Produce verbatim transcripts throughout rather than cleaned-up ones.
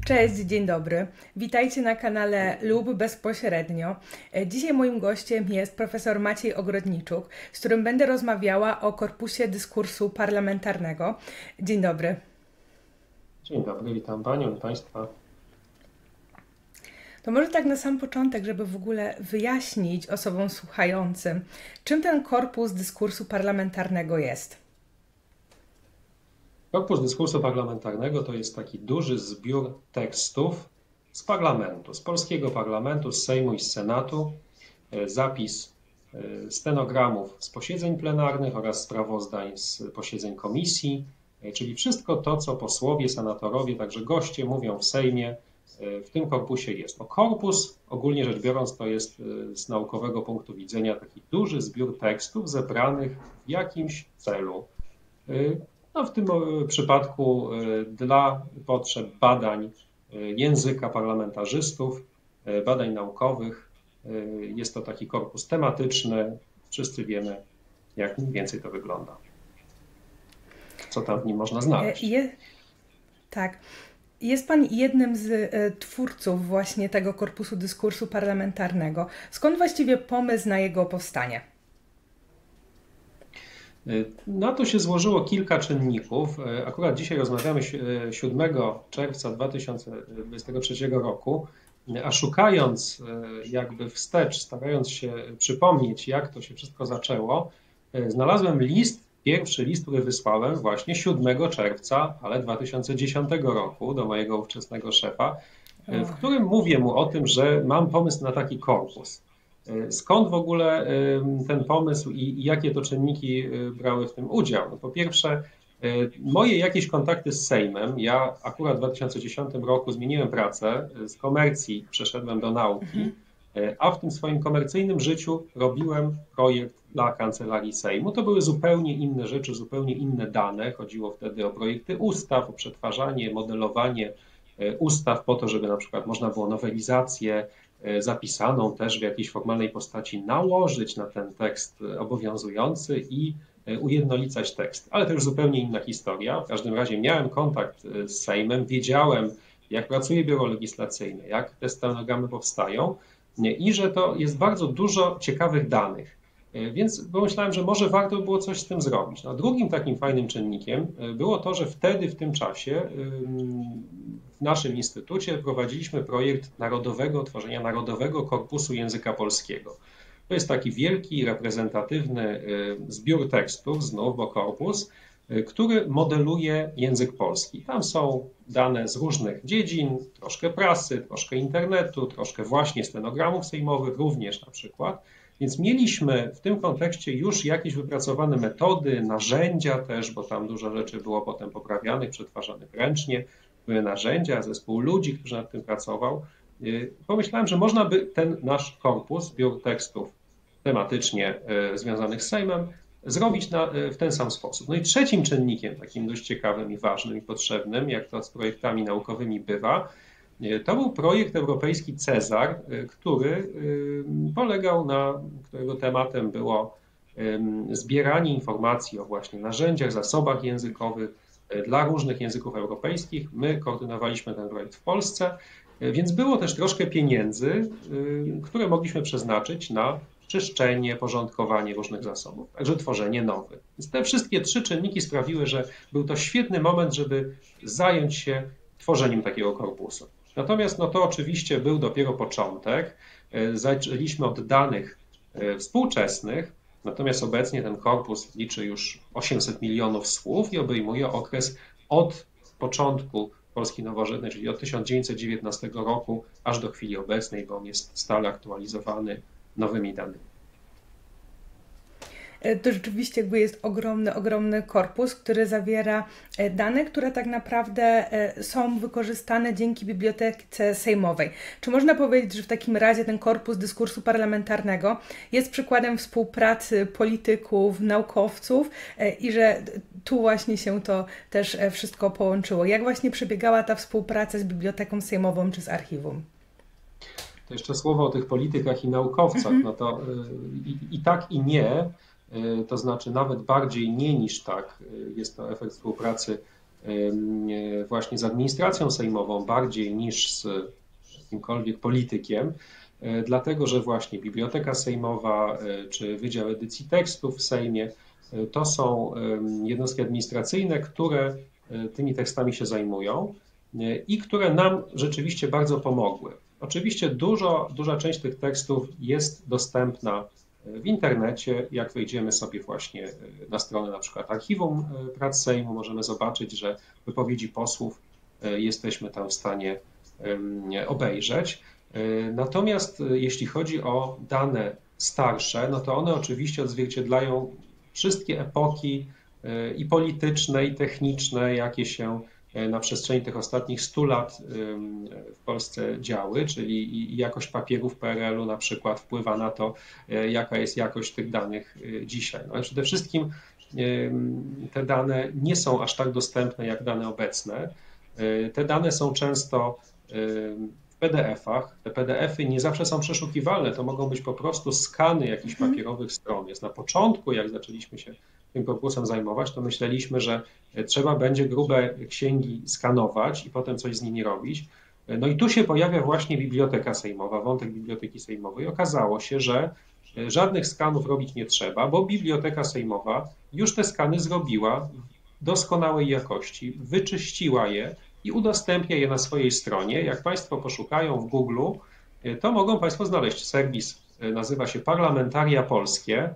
Cześć, dzień dobry. Witajcie na kanale Lub Bezpośrednio. Dzisiaj moim gościem jest profesor Maciej Ogrodniczuk, z którym będę rozmawiała o korpusie dyskursu parlamentarnego. Dzień dobry. Dzień dobry, witam Panią i Państwa. To może tak na sam początek, żeby w ogóle wyjaśnić osobom słuchającym, czym ten korpus dyskursu parlamentarnego jest. Korpus dyskursu parlamentarnego to jest taki duży zbiór tekstów z parlamentu, z polskiego parlamentu, z Sejmu i z Senatu, zapis stenogramów z posiedzeń plenarnych oraz sprawozdań z posiedzeń komisji, czyli wszystko to, co posłowie, senatorowie, także goście mówią w Sejmie, w tym korpusie jest. No, korpus, ogólnie rzecz biorąc, to jest z naukowego punktu widzenia taki duży zbiór tekstów zebranych w jakimś celu. No, w tym przypadku dla potrzeb badań języka parlamentarzystów, badań naukowych. Jest to taki korpus tematyczny. Wszyscy wiemy, jak mniej więcej to wygląda. Co tam w nim można znaleźć. Je, tak. Jest Pan jednym z twórców właśnie tego korpusu dyskursu parlamentarnego. Skąd właściwie pomysł na jego powstanie? Na to się złożyło kilka czynników. Akurat dzisiaj rozmawiamy siódmego czerwca dwa tysiące dwudziestego trzeciego roku, a szukając jakby wstecz, starając się przypomnieć, jak to się wszystko zaczęło, znalazłem list, pierwszy list, który wysłałem właśnie siódmego czerwca, ale dwa tysiące dziesiątego roku do mojego ówczesnego szefa, w którym mówię mu o tym, że mam pomysł na taki korpus. Skąd w ogóle ten pomysł i jakie to czynniki brały w tym udział? No po pierwsze, moje jakieś kontakty z Sejmem. Ja akurat w dwa tysiące dziesiątym roku zmieniłem pracę, z komercji przeszedłem do nauki, a w tym swoim komercyjnym życiu robiłem projekt dla Kancelarii Sejmu. To były zupełnie inne rzeczy, zupełnie inne dane. Chodziło wtedy o projekty ustaw, o przetwarzanie, modelowanie ustaw po to, żeby na przykład można było nowelizację zapisaną też w jakiejś formalnej postaci nałożyć na ten tekst obowiązujący i ujednolicać tekst. Ale to już zupełnie inna historia. W każdym razie miałem kontakt z Sejmem, wiedziałem, jak pracuje biuro legislacyjne, jak te stenogramy powstają i że to jest bardzo dużo ciekawych danych. Więc pomyślałem, że może warto było coś z tym zrobić. No, drugim takim fajnym czynnikiem było to, że wtedy w tym czasie w naszym instytucie prowadziliśmy projekt narodowego, tworzenia Narodowego Korpusu Języka Polskiego. To jest taki wielki, reprezentatywny zbiór tekstów, znów, bo korpus, który modeluje język polski. Tam są dane z różnych dziedzin, troszkę prasy, troszkę internetu, troszkę właśnie stenogramów sejmowych, również na przykład. Więc mieliśmy w tym kontekście już jakieś wypracowane metody, narzędzia też, bo tam dużo rzeczy było potem poprawianych, przetwarzanych ręcznie, były narzędzia, zespół ludzi, którzy nad tym pracował. Pomyślałem, że można by ten nasz korpus, zbiór tekstów tematycznie związanych z Sejmem, zrobić na, w ten sam sposób. No i trzecim czynnikiem, takim dość ciekawym i ważnym i potrzebnym, jak to z projektami naukowymi bywa, to był projekt europejski Cezar, który polegał na, którego tematem było zbieranie informacji o właśnie narzędziach, zasobach językowych dla różnych języków europejskich. My koordynowaliśmy ten projekt w Polsce, więc było też troszkę pieniędzy, które mogliśmy przeznaczyć na czyszczenie, porządkowanie różnych zasobów, także tworzenie nowych. Więc te wszystkie trzy czynniki sprawiły, że był to świetny moment, żeby zająć się tworzeniem takiego korpusu. Natomiast no to oczywiście był dopiero początek. Zaczęliśmy od danych współczesnych, natomiast obecnie ten korpus liczy już osiemset milionów słów i obejmuje okres od początku Polski nowożytnej, czyli od tysiąc dziewięćset dziewiętnastego roku aż do chwili obecnej, bo on jest stale aktualizowany nowymi danymi. To rzeczywiście jakby jest ogromny, ogromny korpus, który zawiera dane, które tak naprawdę są wykorzystane dzięki Bibliotece Sejmowej. Czy można powiedzieć, że w takim razie ten korpus dyskursu parlamentarnego jest przykładem współpracy polityków, naukowców i że tu właśnie się to też wszystko połączyło? Jak właśnie przebiegała ta współpraca z Biblioteką Sejmową czy z archiwum? To jeszcze słowo o tych politykach i naukowcach. No to i, i tak i nie, to znaczy nawet bardziej nie niż tak. Jest to efekt współpracy właśnie z administracją sejmową bardziej niż z jakimkolwiek politykiem, dlatego że właśnie Biblioteka Sejmowa czy Wydział Edycji Tekstów w Sejmie to są jednostki administracyjne, które tymi tekstami się zajmują i które nam rzeczywiście bardzo pomogły. Oczywiście dużo, duża część tych tekstów jest dostępna w internecie. Jak wejdziemy sobie właśnie na stronę na przykład Archiwum Prac Sejmu, możemy zobaczyć, że wypowiedzi posłów jesteśmy tam w stanie obejrzeć. Natomiast jeśli chodzi o dane starsze, no to one oczywiście odzwierciedlają wszystkie epoki i polityczne, i techniczne, jakie się na przestrzeni tych ostatnich stu lat w Polsce działy, czyli jakość papierów P R L u na przykład wpływa na to, jaka jest jakość tych danych dzisiaj. No ale przede wszystkim te dane nie są aż tak dostępne jak dane obecne. Te dane są często w P D F-ach. Te P D F-y nie zawsze są przeszukiwalne, to mogą być po prostu skany jakichś papierowych stron. Jest na początku, jak zaczęliśmy się tym korpusem zajmować, to myśleliśmy, że trzeba będzie grube księgi skanować i potem coś z nimi robić. No i tu się pojawia właśnie Biblioteka Sejmowa, wątek Biblioteki Sejmowej. Okazało się, że żadnych skanów robić nie trzeba, bo Biblioteka Sejmowa już te skany zrobiła w doskonałej jakości, wyczyściła je i udostępnia je na swojej stronie. Jak Państwo poszukają w Google, to mogą Państwo znaleźć serwis, nazywa się Parlamentaria Polskie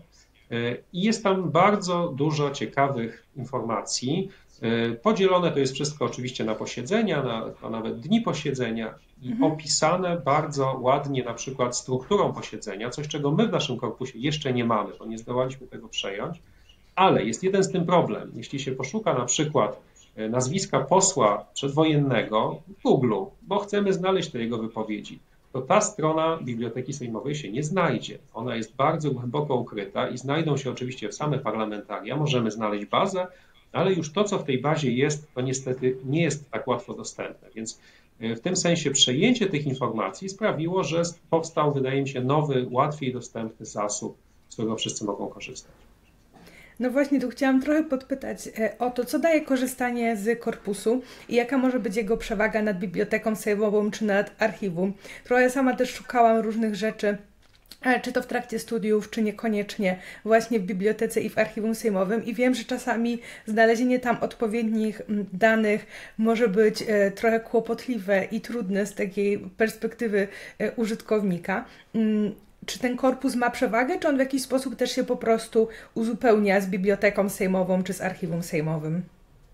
i jest tam bardzo dużo ciekawych informacji. Podzielone to jest wszystko oczywiście na posiedzenia, na, na nawet dni posiedzenia i mhm. opisane bardzo ładnie na przykład strukturą posiedzenia, coś czego my w naszym korpusie jeszcze nie mamy, bo nie zdołaliśmy tego przejąć, ale jest jeden z tym problem. Jeśli się poszuka na przykład nazwiska posła przedwojennego w Google, bo chcemy znaleźć te jego wypowiedzi, to ta strona Biblioteki Sejmowej się nie znajdzie. Ona jest bardzo głęboko ukryta i znajdą się oczywiście same parlamentaria, możemy znaleźć bazę, ale już to, co w tej bazie jest, to niestety nie jest tak łatwo dostępne. Więc w tym sensie przejęcie tych informacji sprawiło, że powstał, wydaje mi się, nowy, łatwiej dostępny zasób, z którego wszyscy mogą korzystać. No właśnie, tu chciałam trochę podpytać o to, co daje korzystanie z korpusu i jaka może być jego przewaga nad biblioteką sejmową czy nad archiwum. Trochę sama też szukałam różnych rzeczy, czy to w trakcie studiów, czy niekoniecznie właśnie w bibliotece i w archiwum sejmowym i wiem, że czasami znalezienie tam odpowiednich danych może być trochę kłopotliwe i trudne z takiej perspektywy użytkownika. Czy ten korpus ma przewagę, czy on w jakiś sposób też się po prostu uzupełnia z biblioteką sejmową czy z archiwum sejmowym?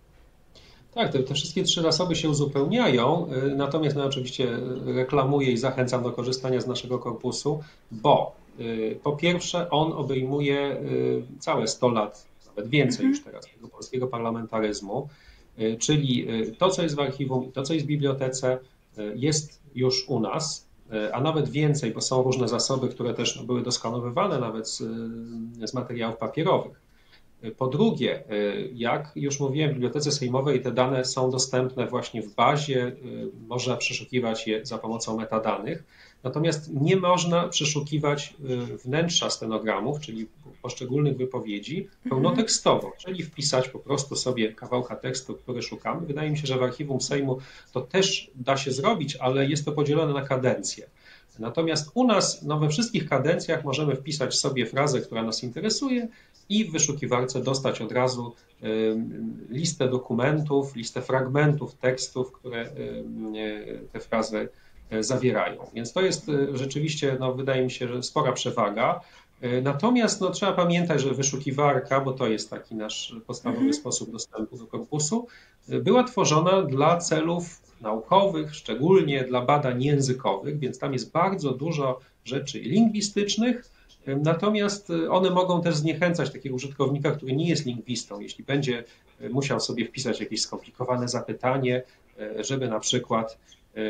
Tak, te, te wszystkie trzy zasoby się uzupełniają, natomiast no, oczywiście reklamuję i zachęcam do korzystania z naszego korpusu, bo po pierwsze on obejmuje całe sto lat, nawet więcej mhm. już teraz, tego polskiego parlamentaryzmu, czyli to, co jest w archiwum i to, co jest w bibliotece, jest już u nas, a nawet więcej, bo są różne zasoby, które też były doskanowywane nawet z, z materiałów papierowych. Po drugie, jak już mówiłem, w Bibliotece Sejmowej te dane są dostępne właśnie w bazie, można przeszukiwać je za pomocą metadanych, natomiast nie można przeszukiwać wnętrza stenogramów, czyli poszczególnych wypowiedzi pełnotekstowo, czyli wpisać po prostu sobie kawałka tekstu, który szukamy. Wydaje mi się, że w archiwum Sejmu to też da się zrobić, ale jest to podzielone na kadencje. Natomiast u nas no, we wszystkich kadencjach możemy wpisać sobie frazę, która nas interesuje i w wyszukiwarce dostać od razu listę dokumentów, listę fragmentów tekstów, które te frazy zawierają. Więc to jest rzeczywiście, no, wydaje mi się, że spora przewaga. Natomiast no, trzeba pamiętać, że wyszukiwarka, bo to jest taki nasz podstawowy mhm. sposób dostępu do korpusu, była tworzona dla celów naukowych, szczególnie dla badań językowych, więc tam jest bardzo dużo rzeczy lingwistycznych, natomiast one mogą też zniechęcać takiego użytkownika, który nie jest lingwistą, jeśli będzie musiał sobie wpisać jakieś skomplikowane zapytanie, żeby na przykład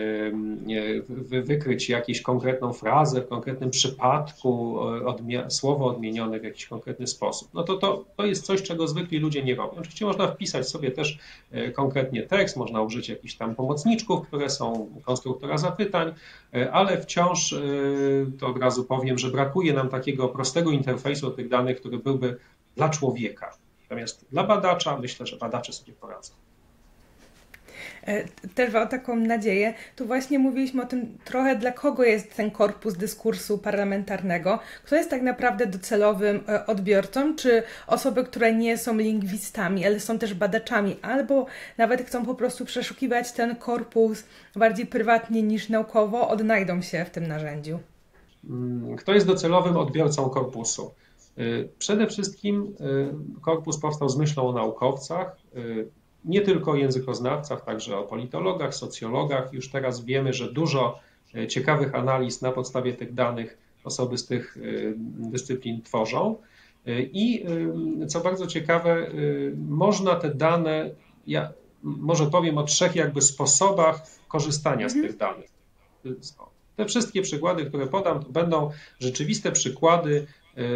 wykryć jakąś konkretną frazę w konkretnym przypadku, odmi- słowo odmienione w jakiś konkretny sposób. No to, to, to jest coś, czego zwykli ludzie nie robią. Oczywiście można wpisać sobie też konkretnie tekst, można użyć jakichś tam pomocniczków, które są konstruktora zapytań, ale wciąż to od razu powiem, że brakuje nam takiego prostego interfejsu tych danych, który byłby dla człowieka. Natomiast dla badacza myślę, że badacze sobie poradzą. Też o taką nadzieję. Tu właśnie mówiliśmy o tym trochę, dla kogo jest ten korpus dyskursu parlamentarnego, kto jest tak naprawdę docelowym odbiorcą, czy osoby, które nie są lingwistami, ale są też badaczami, albo nawet chcą po prostu przeszukiwać ten korpus bardziej prywatnie niż naukowo, odnajdą się w tym narzędziu. Kto jest docelowym odbiorcą korpusu? Przede wszystkim korpus powstał z myślą o naukowcach, nie tylko o językoznawcach, także o politologach, socjologach. Już teraz wiemy, że dużo ciekawych analiz na podstawie tych danych osoby z tych dyscyplin tworzą. I co bardzo ciekawe, można te dane, ja może powiem o trzech jakby sposobach korzystania z tych danych. Te wszystkie przykłady, które podam, to będą rzeczywiste przykłady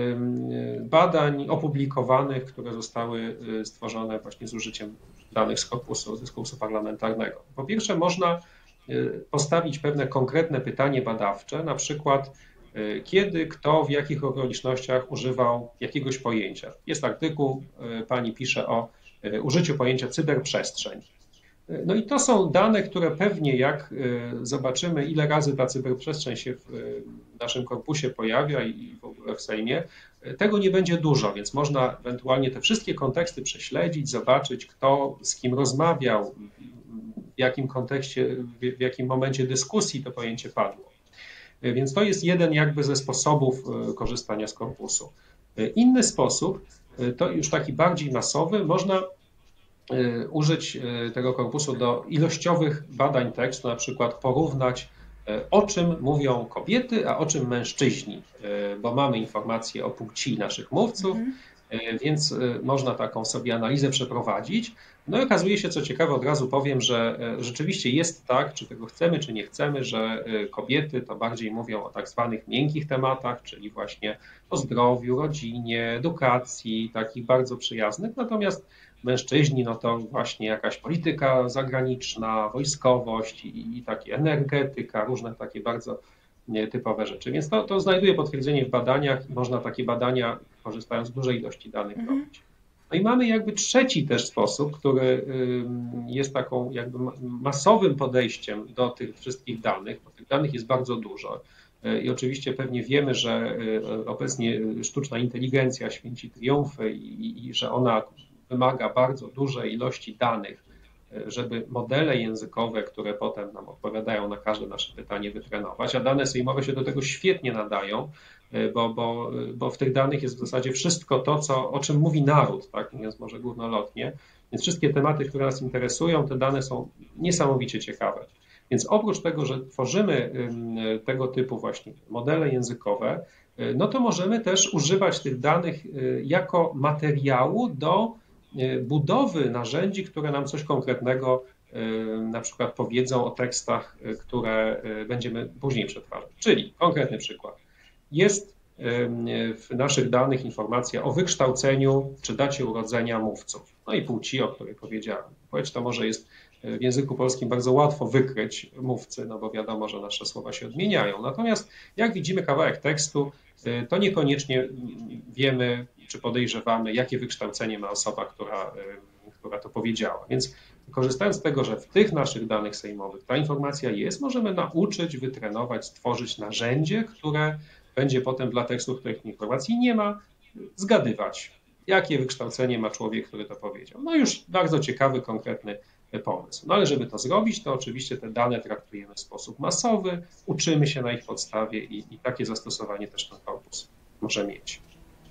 badań opublikowanych, które zostały stworzone właśnie z użyciem danych z korpusu, z korpusu parlamentarnego. Po pierwsze, można postawić pewne konkretne pytanie badawcze, na przykład kiedy, kto, w jakich okolicznościach używał jakiegoś pojęcia. Jest artykuł, pani pisze o użyciu pojęcia cyberprzestrzeń. No i to są dane, które pewnie jak zobaczymy, ile razy ta cyberprzestrzeń się w naszym korpusie pojawia i w ogóle w Sejmie, tego nie będzie dużo, więc można ewentualnie te wszystkie konteksty prześledzić, zobaczyć, kto z kim rozmawiał, w jakim kontekście, w jakim momencie dyskusji to pojęcie padło. Więc to jest jeden jakby ze sposobów korzystania z korpusu. Inny sposób, to już taki bardziej masowy, można użyć tego korpusu do ilościowych badań tekstu, na przykład porównać, o czym mówią kobiety, a o czym mężczyźni, bo mamy informacje o płci naszych mówców, mm. więc można taką sobie analizę przeprowadzić. No i okazuje się, co ciekawe, od razu powiem, że rzeczywiście jest tak, czy tego chcemy, czy nie chcemy, że kobiety to bardziej mówią o tak zwanych miękkich tematach, czyli właśnie o zdrowiu, rodzinie, edukacji, takich bardzo przyjaznych, natomiast mężczyźni, no to właśnie jakaś polityka zagraniczna, wojskowość i, i takie energetyka, różne takie bardzo typowe rzeczy. Więc to, to znajduje potwierdzenie w badaniach i można takie badania, korzystając z dużej ilości danych, mhm. robić. No i mamy jakby trzeci też sposób, który jest taką jakby masowym podejściem do tych wszystkich danych, bo tych danych jest bardzo dużo. I oczywiście pewnie wiemy, że obecnie sztuczna inteligencja święci triumfy i, i że ona wymaga bardzo dużej ilości danych, żeby modele językowe, które potem nam odpowiadają na każde nasze pytanie, wytrenować, a dane sejmowe się do tego świetnie nadają, bo, bo, bo w tych danych jest w zasadzie wszystko to, co, o czym mówi naród, tak mówiąc może górnolotnie, więc wszystkie tematy, które nas interesują, te dane są niesamowicie ciekawe. Więc oprócz tego, że tworzymy tego typu właśnie modele językowe, no to możemy też używać tych danych jako materiału do budowy narzędzi, które nam coś konkretnego na przykład powiedzą o tekstach, które będziemy później przetwarzać. Czyli konkretny przykład. Jest w naszych danych informacja o wykształceniu czy dacie urodzenia mówców, no i płci, o której powiedziałem. Płeć to może jest w języku polskim bardzo łatwo wykryć mówcy, no bo wiadomo, że nasze słowa się odmieniają. Natomiast jak widzimy kawałek tekstu, to niekoniecznie wiemy, czy podejrzewamy, jakie wykształcenie ma osoba, która, która to powiedziała. Więc korzystając z tego, że w tych naszych danych sejmowych ta informacja jest, możemy nauczyć, wytrenować, stworzyć narzędzie, które będzie potem dla tekstów, których informacji nie ma, zgadywać, jakie wykształcenie ma człowiek, który to powiedział. No już bardzo ciekawy, konkretny pomysł. No ale żeby to zrobić, to oczywiście te dane traktujemy w sposób masowy, uczymy się na ich podstawie i, i takie zastosowanie też ten korpus może mieć.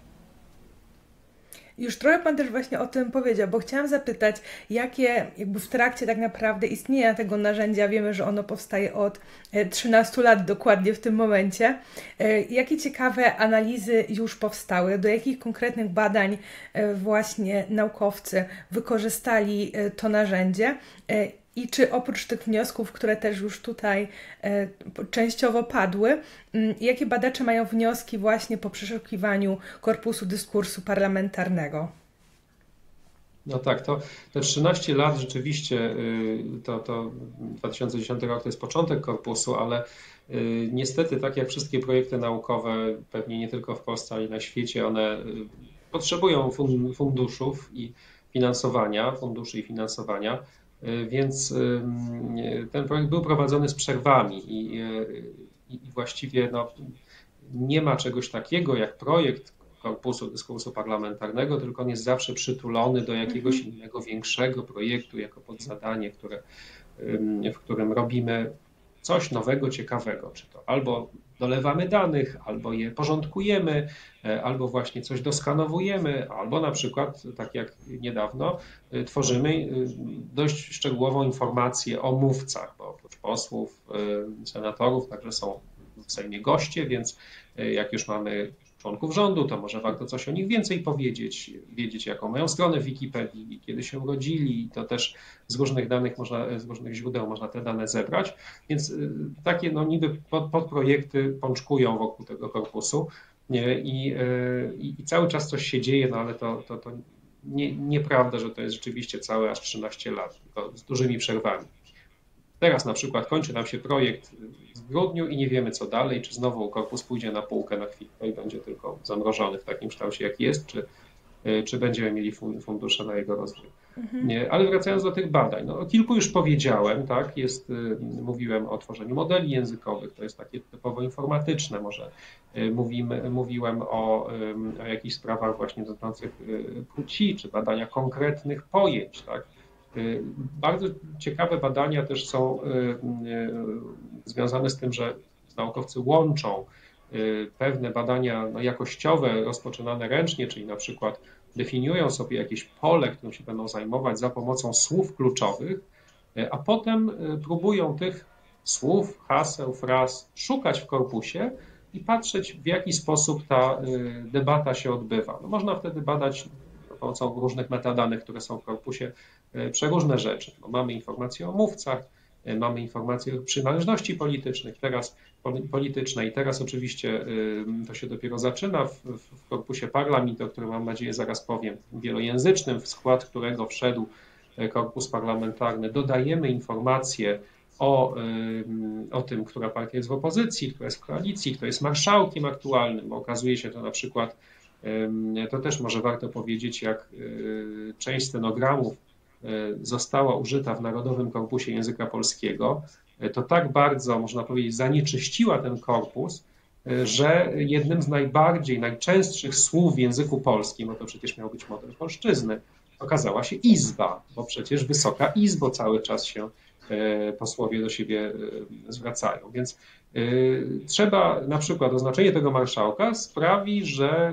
Już trochę Pan też właśnie o tym powiedział, bo chciałam zapytać, jakie jakby w trakcie tak naprawdę istnienia tego narzędzia, wiemy, że ono powstaje od trzynastu lat dokładnie w tym momencie, jakie ciekawe analizy już powstały, do jakich konkretnych badań właśnie naukowcy wykorzystali to narzędzie i czy oprócz tych wniosków, które też już tutaj e, częściowo padły, m, jakie badacze mają wnioski właśnie po przeszukiwaniu korpusu dyskursu parlamentarnego? No tak, to te trzynaście lat rzeczywiście, to, to dwa tysiące dziesiąty rok to jest początek korpusu, ale niestety tak jak wszystkie projekty naukowe, pewnie nie tylko w Polsce, ale i na świecie, one potrzebują funduszów i finansowania, funduszy i finansowania. Więc ten projekt był prowadzony z przerwami i, i właściwie no, nie ma czegoś takiego jak projekt korpusu dyskursu parlamentarnego, tylko on jest zawsze przytulony do jakiegoś innego, większego projektu jako podzadanie, które, w którym robimy coś nowego, ciekawego, czy to albo dolewamy danych, albo je porządkujemy, albo właśnie coś doskanowujemy, albo na przykład, tak jak niedawno, tworzymy dość szczegółową informację o mówcach, bo oprócz posłów, senatorów także są w Sejmie goście, więc jak już mamy członków rządu, to może warto coś o nich więcej powiedzieć, wiedzieć jaką mają stronę w Wikipedii, kiedy się urodzili, to też z różnych danych, można, z różnych źródeł można te dane zebrać, więc takie no niby pod, podprojekty pączkują wokół tego korpusu i, i, i cały czas coś się dzieje, no ale to, to, to nie, nieprawda, że to jest rzeczywiście całe aż trzynaście lat, tylko z dużymi przerwami. Teraz na przykład kończy nam się projekt w grudniu i nie wiemy co dalej, czy znowu korpus pójdzie na półkę na chwilkę i będzie tylko zamrożony w takim kształcie jak jest, czy, czy będziemy mieli fundusze na jego rozwój. Mhm. Ale wracając do tych badań, no, o kilku już powiedziałem, tak, jest, mówiłem o tworzeniu modeli językowych, to jest takie typowo informatyczne, może mówimy, mówiłem o, o jakichś sprawach właśnie dotyczących płci, czy badania konkretnych pojęć, tak. Bardzo ciekawe badania też są związane z tym, że naukowcy łączą pewne badania no, jakościowe rozpoczynane ręcznie, czyli na przykład definiują sobie jakieś pole, którym się będą zajmować za pomocą słów kluczowych, a potem próbują tych słów, haseł, fraz szukać w korpusie i patrzeć, w jaki sposób ta debata się odbywa. No, można wtedy badać za pomocą różnych metadanych, które są w korpusie, przeróżne rzeczy. No, mamy informacje o mówcach, mamy informacje o przynależności politycznych, teraz politycznej. Teraz oczywiście to się dopiero zaczyna w, w korpusie Parlament, o którym mam nadzieję zaraz powiem, wielojęzycznym, w skład którego wszedł korpus parlamentarny. Dodajemy informacje o, o tym, która partia jest w opozycji, która jest w koalicji, kto jest marszałkiem aktualnym, bo okazuje się to na przykład, to też może warto powiedzieć, jak część stenogramów została użyta w Narodowym Korpusie Języka Polskiego, to tak bardzo, można powiedzieć, zanieczyściła ten korpus, że jednym z najbardziej, najczęstszych słów w języku polskim, bo to przecież miał być model polszczyzny, okazała się izba, bo przecież Wysoka Izbo cały czas się posłowie do siebie zwracają. Więc trzeba na przykład oznaczenie tego marszałka sprawi, że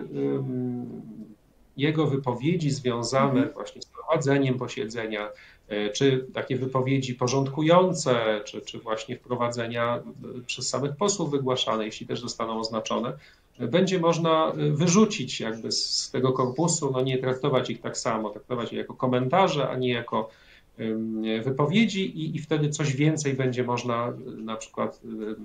jego wypowiedzi związane mm. właśnie z prowadzeniem posiedzenia, czy takie wypowiedzi porządkujące, czy, czy właśnie wprowadzenia przez samych posłów wygłaszane, jeśli też zostaną oznaczone, będzie można wyrzucić jakby z tego korpusu, no nie traktować ich tak samo, traktować je jako komentarze, a nie jako wypowiedzi i, i wtedy coś więcej będzie można na przykład,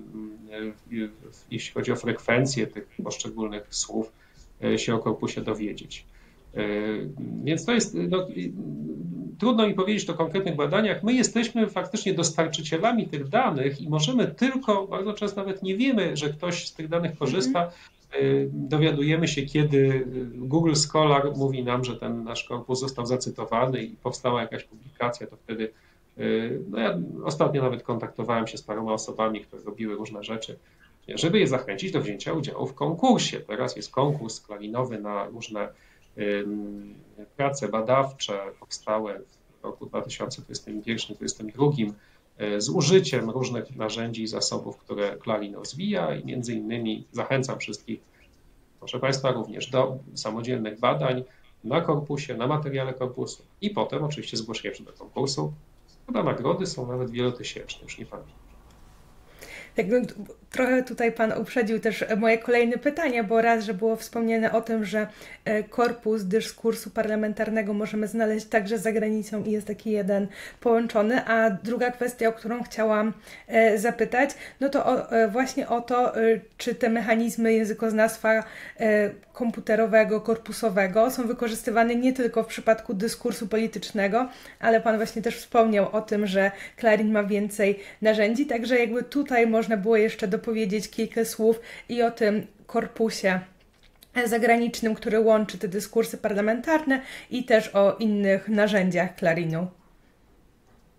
jeśli chodzi o frekwencję tych poszczególnych słów, się o korpusie dowiedzieć. Więc to jest, no, trudno mi powiedzieć o konkretnych badaniach. My jesteśmy faktycznie dostarczycielami tych danych i możemy tylko, bardzo często nawet nie wiemy, że ktoś z tych danych korzysta. Dowiadujemy się, kiedy Google Scholar mówi nam, że ten nasz korpus został zacytowany i powstała jakaś publikacja, to wtedy, no ja ostatnio nawet kontaktowałem się z paroma osobami, które robiły różne rzeczy, żeby je zachęcić do wzięcia udziału w konkursie. Teraz jest konkurs klarinowy na różne prace badawcze powstałe w roku dwa tysiące dwudziestym pierwszym do dwa tysiące dwudziestym drugim z użyciem różnych narzędzi i zasobów, które Clarin rozwija i między innymi zachęcam wszystkich, proszę Państwa, również do samodzielnych badań na korpusie, na materiale korpusu i potem oczywiście zgłoszenia się do konkursu. Chyba nagrody są nawet wielotysięczne, już nie pamiętam. Tak, no, trochę tutaj Pan uprzedził też moje kolejne pytanie, bo raz, że było wspomniane o tym, że korpus dyskursu parlamentarnego możemy znaleźć także za granicą i jest taki jeden połączony, a druga kwestia, o którą chciałam zapytać, no to o, właśnie o to, czy te mechanizmy językoznawstwa komputerowego, korpusowego są wykorzystywane nie tylko w przypadku dyskursu politycznego, ale Pan właśnie też wspomniał o tym, że Clarin ma więcej narzędzi, także jakby tutaj można było jeszcze dopowiedzieć kilka słów i o tym korpusie zagranicznym, który łączy te dyskursy parlamentarne i też o innych narzędziach Clarinu.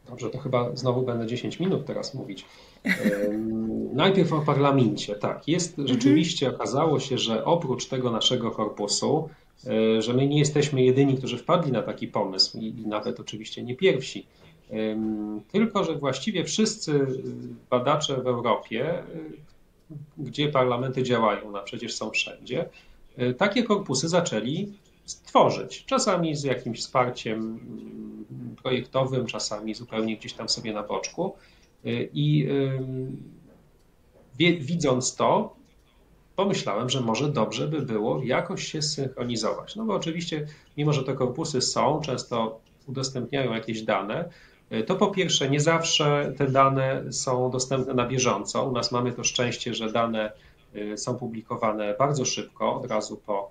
Dobrze, to chyba znowu będę dziesięć minut teraz mówić. Najpierw o parlamencie. Tak, jest rzeczywiście, okazało się, że oprócz tego naszego korpusu, że my nie jesteśmy jedyni, którzy wpadli na taki pomysł i nawet oczywiście nie pierwsi, tylko że właściwie wszyscy badacze w Europie, gdzie parlamenty działają, no przecież są wszędzie, takie korpusy zaczęli stworzyć. Czasami z jakimś wsparciem projektowym, czasami zupełnie gdzieś tam sobie na boczku. I widząc to, pomyślałem, że może dobrze by było jakoś się zsynchronizować. No bo oczywiście, mimo że te korpusy są, często udostępniają jakieś dane, to po pierwsze nie zawsze te dane są dostępne na bieżąco. U nas mamy to szczęście, że dane są publikowane bardzo szybko, od razu po,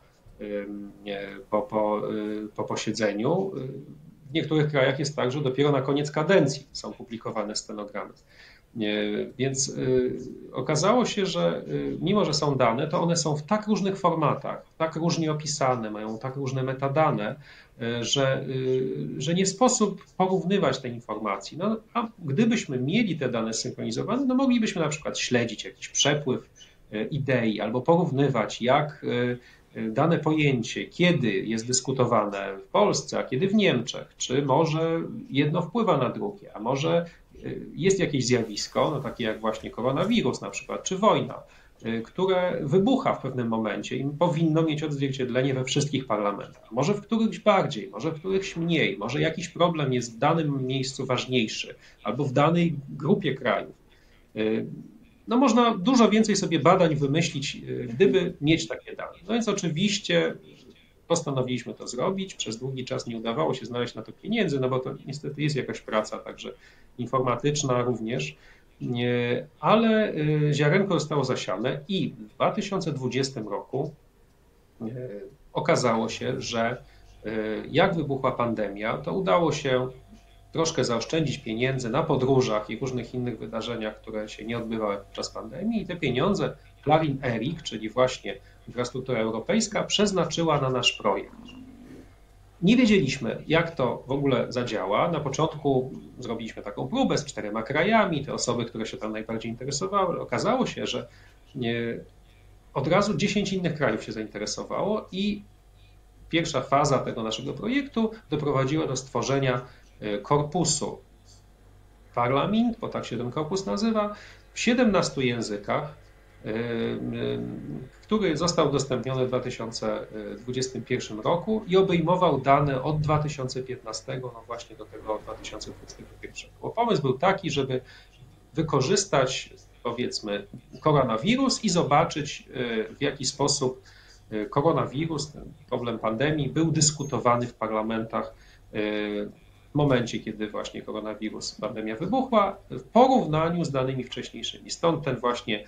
po, po, po posiedzeniu. W niektórych krajach jest tak, że dopiero na koniec kadencji są publikowane stenogramy. Więc okazało się, że mimo, że są dane, to one są w tak różnych formatach, tak różnie opisane, mają tak różne metadane, że, że nie sposób porównywać te informacji. No, a gdybyśmy mieli te dane synchronizowane, no moglibyśmy na przykład śledzić jakiś przepływ idei albo porównywać, jak dane pojęcie, kiedy jest dyskutowane w Polsce, a kiedy w Niemczech, czy może jedno wpływa na drugie, a może jest jakieś zjawisko, no takie jak właśnie koronawirus na przykład, czy wojna, które wybucha w pewnym momencie i powinno mieć odzwierciedlenie we wszystkich parlamentach. Może w którychś bardziej, może w którychś mniej, może jakiś problem jest w danym miejscu ważniejszy albo w danej grupie krajów. No można dużo więcej sobie badań wymyślić, gdyby mieć takie dane. No więc oczywiście postanowiliśmy to zrobić. Przez długi czas nie udawało się znaleźć na to pieniędzy, no bo to niestety jest jakaś praca, także informatyczna również, ale ziarenko zostało zasiane i w dwa tysiące dwudziestym roku okazało się, że jak wybuchła pandemia, to udało się troszkę zaoszczędzić pieniędzy na podróżach i różnych innych wydarzeniach, które się nie odbywały podczas pandemii i te pieniądze Clarin Eric, czyli właśnie infrastruktura europejska, przeznaczyła na nasz projekt. Nie wiedzieliśmy, jak to w ogóle zadziała. Na początku zrobiliśmy taką próbę z czterema krajami, te osoby, które się tam najbardziej interesowały. Okazało się, że od razu dziesięć innych krajów się zainteresowało i pierwsza faza tego naszego projektu doprowadziła do stworzenia korpusu Parlament, bo tak się ten korpus nazywa, w siedemnastu językach, który został udostępniony w dwa tysiące dwudziestym pierwszym roku i obejmował dane od dwa tysiące piętnastego no właśnie do tego dwa tysiące dwudziestego pierwszego. Bo pomysł był taki, żeby wykorzystać, powiedzmy, koronawirus i zobaczyć, w jaki sposób koronawirus, ten problem pandemii, był dyskutowany w parlamentach w momencie, kiedy właśnie koronawirus, pandemia wybuchła, w porównaniu z danymi wcześniejszymi. Stąd ten właśnie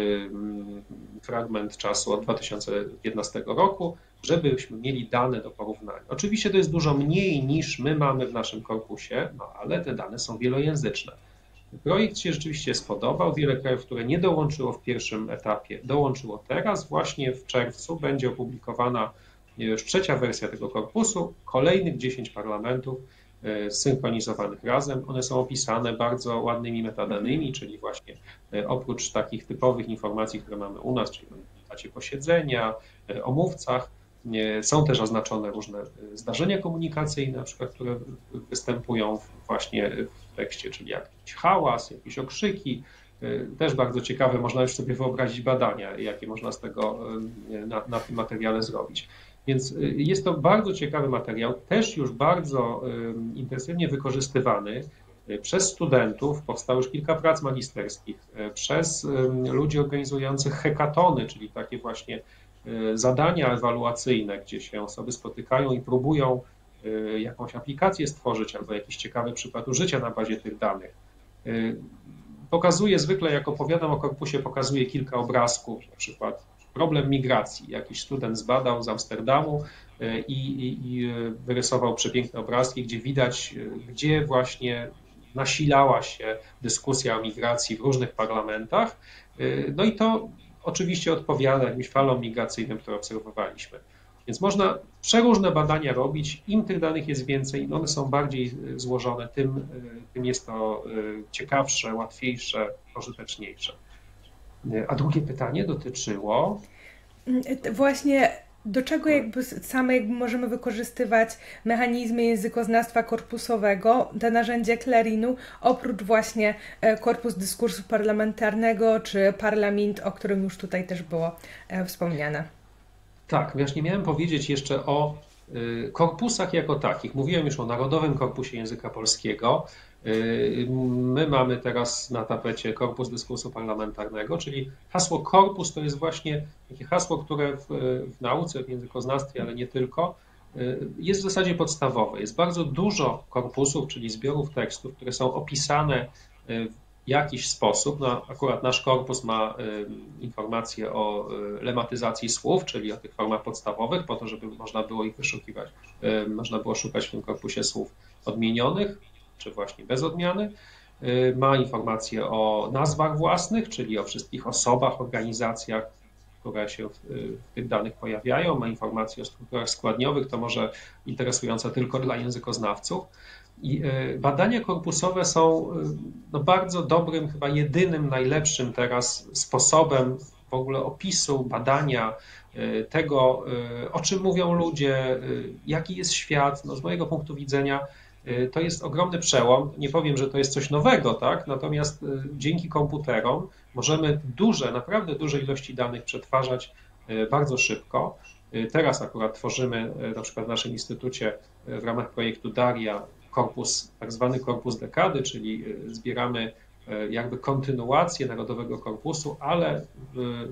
fragment czasu od dwa tysiące piętnastego roku, żebyśmy mieli dane do porównania. Oczywiście to jest dużo mniej niż my mamy w naszym korpusie, no ale te dane są wielojęzyczne. Projekt się rzeczywiście spodobał. Wiele krajów, które nie dołączyło w pierwszym etapie, dołączyło teraz. Właśnie w czerwcu będzie opublikowana już trzecia wersja tego korpusu, kolejnych dziesięć parlamentów zsynchronizowanych razem. One są opisane bardzo ładnymi metadanymi, czyli właśnie oprócz takich typowych informacji, które mamy u nas, czyli w dacie posiedzenia, o mówcach, są też oznaczone różne zdarzenia komunikacyjne, na przykład, które występują właśnie w tekście, czyli jakiś hałas, jakieś okrzyki. Też bardzo ciekawe, można już sobie wyobrazić badania, jakie można z tego na, na tym materiale zrobić. Więc jest to bardzo ciekawy materiał, też już bardzo intensywnie wykorzystywany przez studentów. Powstało już kilka prac magisterskich, przez ludzi organizujących hekatony, czyli takie właśnie zadania ewaluacyjne, gdzie się osoby spotykają i próbują jakąś aplikację stworzyć albo jakiś ciekawy przykład użycia na bazie tych danych. Pokazuję zwykle, jak opowiadam o korpusie, pokazuję kilka obrazków, na przykład problem migracji. Jakiś student zbadał z Amsterdamu i, i, i wyrysował przepiękne obrazki, gdzie widać, gdzie właśnie nasilała się dyskusja o migracji w różnych parlamentach. No i to oczywiście odpowiada jakimś falom migracyjnym, które obserwowaliśmy. Więc można przeróżne badania robić, im tych danych jest więcej, one są bardziej złożone, tym, tym jest to ciekawsze, łatwiejsze, pożyteczniejsze. A drugie pytanie dotyczyło... Właśnie do czego jakby same jakby możemy wykorzystywać mechanizmy językoznawstwa korpusowego, te narzędzia Clarinu, oprócz właśnie korpus dyskursu parlamentarnego czy Parlament, o którym już tutaj też było wspomniane. Tak, właśnie miałem powiedzieć jeszcze o korpusach jako takich. Mówiłem już o Narodowym Korpusie Języka Polskiego. My mamy teraz na tapecie korpus dyskursu parlamentarnego, czyli hasło korpus to jest właśnie takie hasło, które w, w nauce, w językoznawstwie, ale nie tylko, jest w zasadzie podstawowe. Jest bardzo dużo korpusów, czyli zbiorów tekstów, które są opisane w jakiś sposób. No, akurat nasz korpus ma informacje o lematyzacji słów, czyli o tych formach podstawowych, po to, żeby można było ich wyszukiwać. Można było szukać w tym korpusie słów odmienionych, czy właśnie bez odmiany. Ma informacje o nazwach własnych, czyli o wszystkich osobach, organizacjach, które się w, w tych danych pojawiają. Ma informacje o strukturach składniowych, to może interesujące tylko dla językoznawców. I badania korpusowe są no, bardzo dobrym, chyba jedynym, najlepszym teraz sposobem w ogóle opisu, badania tego, o czym mówią ludzie, jaki jest świat. No, z mojego punktu widzenia to jest ogromny przełom. Nie powiem, że to jest coś nowego, tak? Natomiast dzięki komputerom możemy duże, naprawdę duże ilości danych przetwarzać bardzo szybko. Teraz akurat tworzymy na przykład w naszym instytucie w ramach projektu Daria korpus, tak zwany korpus dekady, czyli zbieramy jakby kontynuację Narodowego Korpusu, ale w,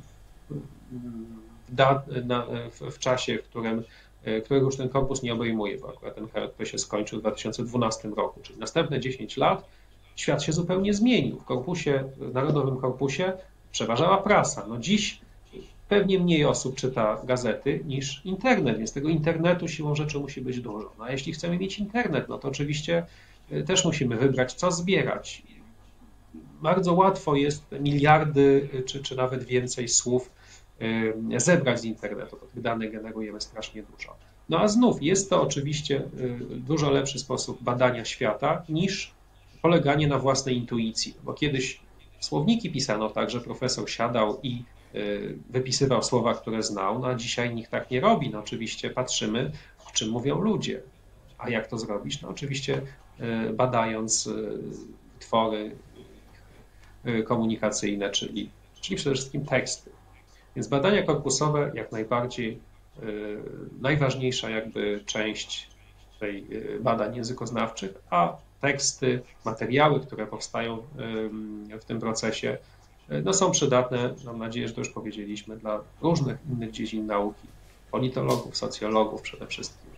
w, w czasie, w którym którego już ten korpus nie obejmuje, bo akurat ten K R P się skończył w dwa tysiące dwunastym roku, czyli następne dziesięć lat świat się zupełnie zmienił. W korpusie, w Narodowym Korpusie przeważała prasa. No dziś pewnie mniej osób czyta gazety niż internet, więc tego internetu siłą rzeczy musi być dużo. No a jeśli chcemy mieć internet, no to oczywiście też musimy wybrać, co zbierać. Bardzo łatwo jest miliardy czy, czy nawet więcej słów zebrać z internetu, to tych danych generujemy strasznie dużo. No a znów jest to oczywiście dużo lepszy sposób badania świata niż poleganie na własnej intuicji, bo kiedyś słowniki pisano tak, że profesor siadał i wypisywał słowa, które znał, no a dzisiaj nikt tak nie robi. No oczywiście patrzymy, o czym mówią ludzie. A jak to zrobić? No oczywiście badając twory komunikacyjne, czyli, czyli przede wszystkim teksty. Więc badania korpusowe jak najbardziej najważniejsza jakby część tej badań językoznawczych, a teksty, materiały, które powstają w tym procesie, no są przydatne, mam nadzieję, że to już powiedzieliśmy, dla różnych innych dziedzin nauki, politologów, socjologów przede wszystkim.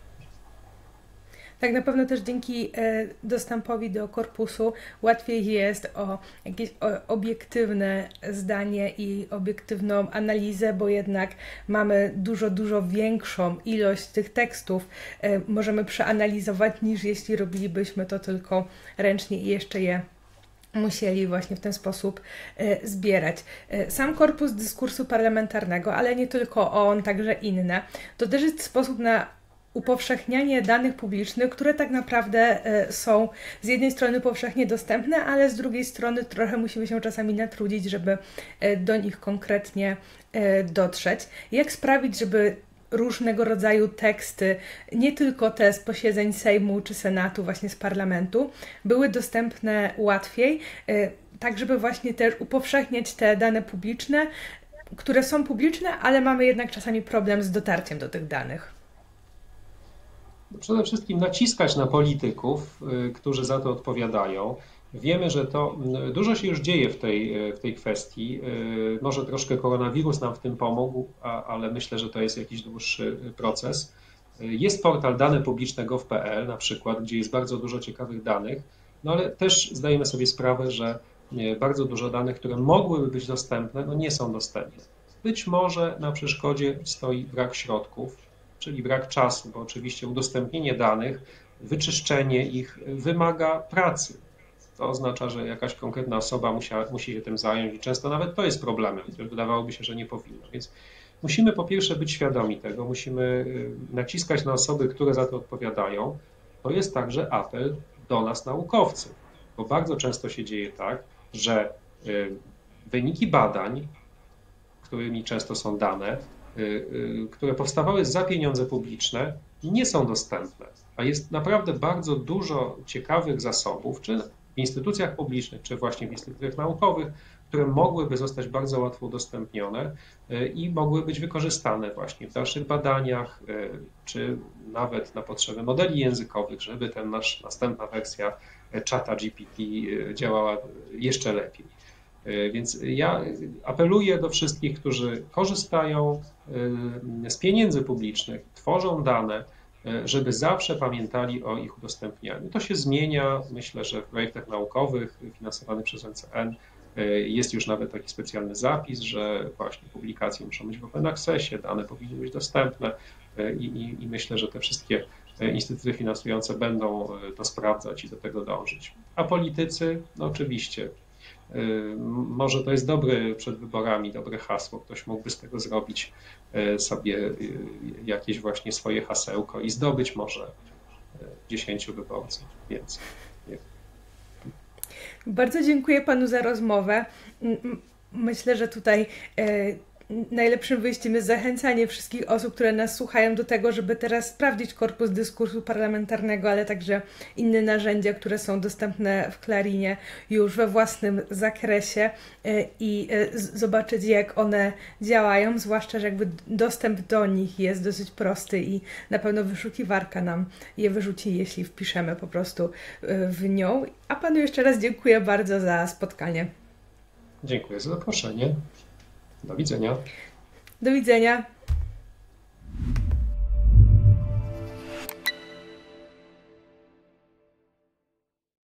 Tak, na pewno też dzięki dostępowi do korpusu łatwiej jest o jakieś obiektywne zdanie i obiektywną analizę, bo jednak mamy dużo, dużo większą ilość tych tekstów, możemy przeanalizować, niż jeśli robilibyśmy to tylko ręcznie i jeszcze je musieli właśnie w ten sposób zbierać. Sam korpus dyskursu parlamentarnego, ale nie tylko on, także inne, to też jest sposób na upowszechnianie danych publicznych, które tak naprawdę są z jednej strony powszechnie dostępne, ale z drugiej strony trochę musimy się czasami natrudzić, żeby do nich konkretnie dotrzeć. Jak sprawić, żeby różnego rodzaju teksty, nie tylko te z posiedzeń Sejmu czy Senatu, właśnie z parlamentu, były dostępne łatwiej, tak żeby właśnie też upowszechniać te dane publiczne, które są publiczne, ale mamy jednak czasami problem z dotarciem do tych danych. Przede wszystkim naciskać na polityków, którzy za to odpowiadają. Wiemy, że to dużo się już dzieje w tej, w tej kwestii. Może troszkę koronawirus nam w tym pomógł, a, ale myślę, że to jest jakiś dłuższy proces. Jest portal dane publiczne kropka gov kropka pe el na przykład, gdzie jest bardzo dużo ciekawych danych, no ale też zdajemy sobie sprawę, że bardzo dużo danych, które mogłyby być dostępne, no nie są dostępne. Być może na przeszkodzie stoi brak środków, czyli brak czasu, bo oczywiście udostępnienie danych, wyczyszczenie ich wymaga pracy. To oznacza, że jakaś konkretna osoba musia, musi się tym zająć i często nawet to jest problemem, chociaż wydawałoby się, że nie powinno. Więc musimy po pierwsze być świadomi tego, musimy naciskać na osoby, które za to odpowiadają. To jest także apel do nas, naukowców, bo bardzo często się dzieje tak, że wyniki badań, którymi często są dane, które powstawały za pieniądze publiczne, nie są dostępne, a jest naprawdę bardzo dużo ciekawych zasobów, czy w instytucjach publicznych, czy właśnie w instytucjach naukowych, które mogłyby zostać bardzo łatwo udostępnione i mogły być wykorzystane właśnie w dalszych badaniach, czy nawet na potrzeby modeli językowych, żeby ten nasz następna wersja czata G P T działała jeszcze lepiej. Więc ja apeluję do wszystkich, którzy korzystają z pieniędzy publicznych, tworzą dane, żeby zawsze pamiętali o ich udostępnianiu. To się zmienia. Myślę, że w projektach naukowych finansowanych przez N C N jest już nawet taki specjalny zapis, że właśnie publikacje muszą być w open accessie, dane powinny być dostępne i, i, i myślę, że te wszystkie instytucje finansujące będą to sprawdzać i do tego dążyć. A politycy, no oczywiście, może to jest dobry przed wyborami, dobre hasło, ktoś mógłby z tego zrobić sobie jakieś właśnie swoje hasełko i zdobyć może dziesięciu wyborców więcej. Bardzo dziękuję Panu za rozmowę. Myślę, że tutaj najlepszym wyjściem jest zachęcanie wszystkich osób, które nas słuchają, do tego, żeby teraz sprawdzić korpus dyskursu parlamentarnego, ale także inne narzędzia, które są dostępne w Clarinie już we własnym zakresie i zobaczyć, jak one działają, zwłaszcza, że jakby dostęp do nich jest dosyć prosty i na pewno wyszukiwarka nam je wyrzuci, jeśli wpiszemy po prostu w nią. A Panu jeszcze raz dziękuję bardzo za spotkanie. Dziękuję za zaproszenie. Do widzenia. Do widzenia.